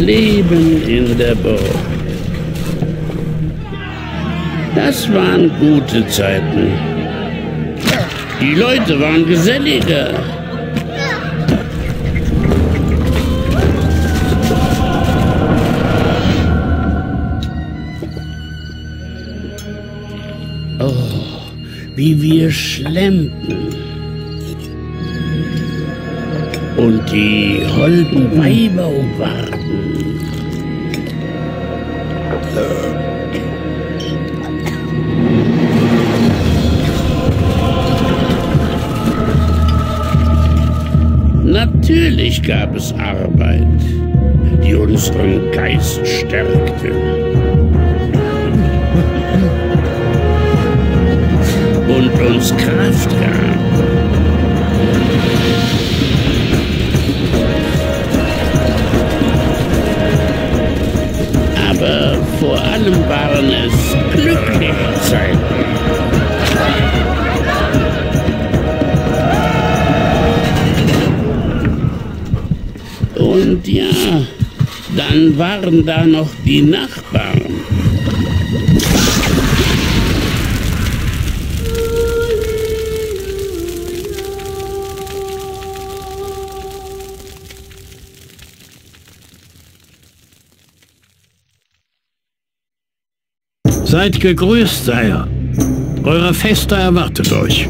Leben in der Burg. Das waren gute Zeiten. Die Leute waren geselliger. Oh, wie wir schlemmten. Und die holden Weiber umwarten. Natürlich gab es Arbeit, die unseren Geist stärkte. Und uns Kraft gab. Aber vor allem waren es glückliche Zeiten. Und ja, dann waren da noch die Nachbarn. Seid gegrüßt, Sire. Euer Fester erwartet euch.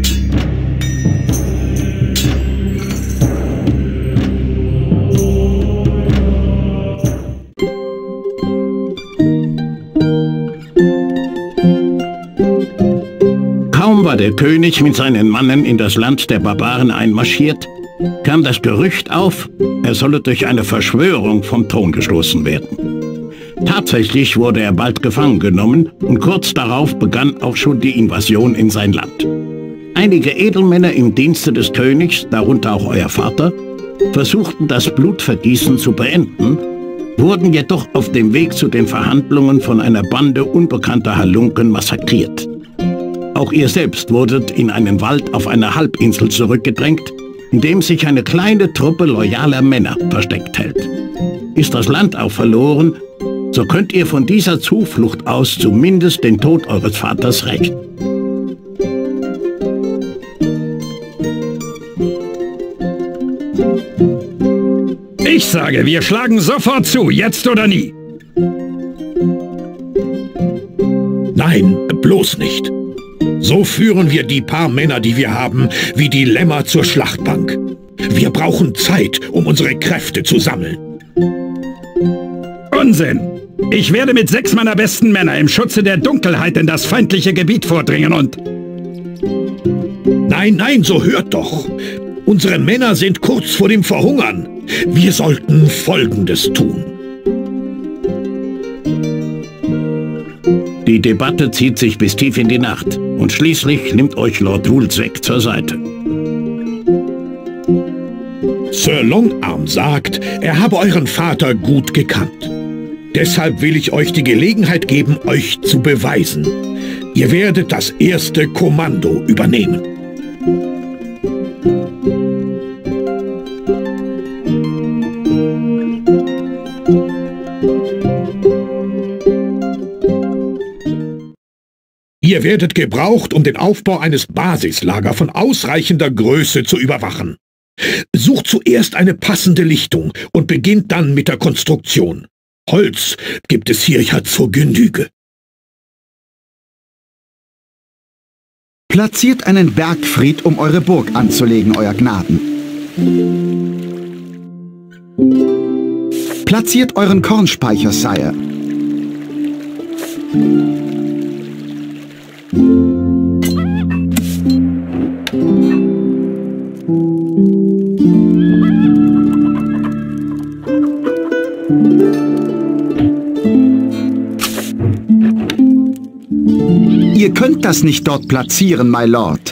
Kaum war der König mit seinen Mannen in das Land der Barbaren einmarschiert, kam das Gerücht auf, er solle durch eine Verschwörung vom Thron gestoßen werden. Tatsächlich wurde er bald gefangen genommen und kurz darauf begann auch schon die Invasion in sein Land. Einige Edelmänner im Dienste des Königs, darunter auch euer Vater, versuchten das Blutvergießen zu beenden, wurden jedoch auf dem Weg zu den Verhandlungen von einer Bande unbekannter Halunken massakriert. Auch ihr selbst wurdet in einen Wald auf einer Halbinsel zurückgedrängt, in dem sich eine kleine Truppe loyaler Männer versteckt hält. Ist das Land auch verloren, so könnt ihr von dieser Zuflucht aus zumindest den Tod eures Vaters rächen. Ich sage, wir schlagen sofort zu, jetzt oder nie. Nein, bloß nicht. So führen wir die paar Männer, die wir haben, wie die Lämmer zur Schlachtbank. Wir brauchen Zeit, um unsere Kräfte zu sammeln. Unsinn! Ich werde mit 6 meiner besten Männer im Schutze der Dunkelheit in das feindliche Gebiet vordringen und... Nein, nein, so hört doch. Unsere Männer sind kurz vor dem Verhungern. Wir sollten Folgendes tun. Die Debatte zieht sich bis tief in die Nacht und schließlich nimmt euch Lord Woolsweg zur Seite. Sir Longarm sagt, er habe euren Vater gut gekannt. Deshalb will ich euch die Gelegenheit geben, euch zu beweisen. Ihr werdet das erste Kommando übernehmen. Ihr werdet gebraucht, um den Aufbau eines Basislagers von ausreichender Größe zu überwachen. Sucht zuerst eine passende Lichtung und beginnt dann mit der Konstruktion. Holz gibt es hier ja zur Genüge. Platziert einen Bergfried, um eure Burg anzulegen, euer Gnaden. Platziert euren Kornspeicher, Sire. Ihr könnt das nicht dort platzieren, my Lord.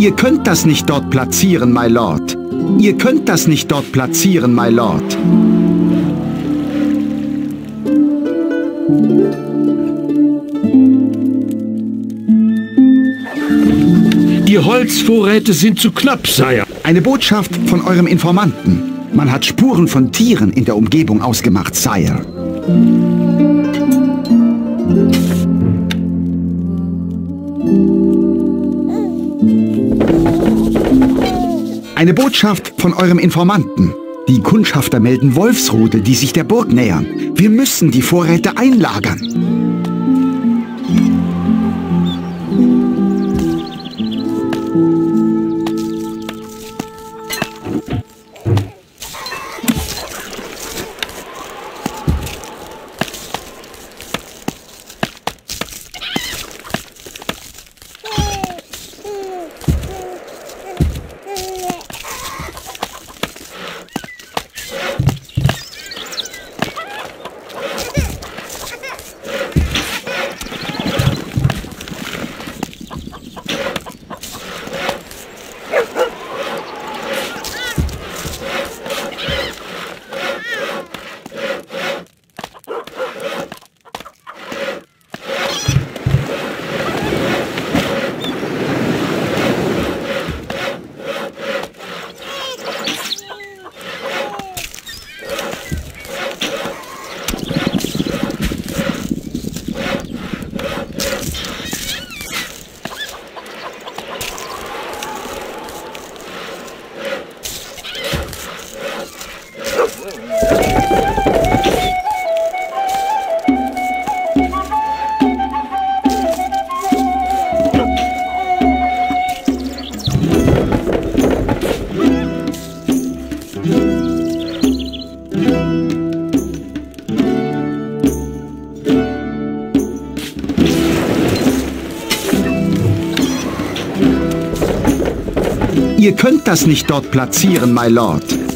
Ihr könnt das nicht dort platzieren, my Lord. Ihr könnt das nicht dort platzieren, my Lord. Die Holzvorräte sind zu knapp, Sire. Eine Botschaft von eurem Informanten. Man hat Spuren von Tieren in der Umgebung ausgemacht, Sire. Eine Botschaft von eurem Informanten. Die Kundschafter melden Wolfsrudel, die sich der Burg nähern. Wir müssen die Vorräte einlagern. Ihr könnt das nicht dort platzieren, my Lord.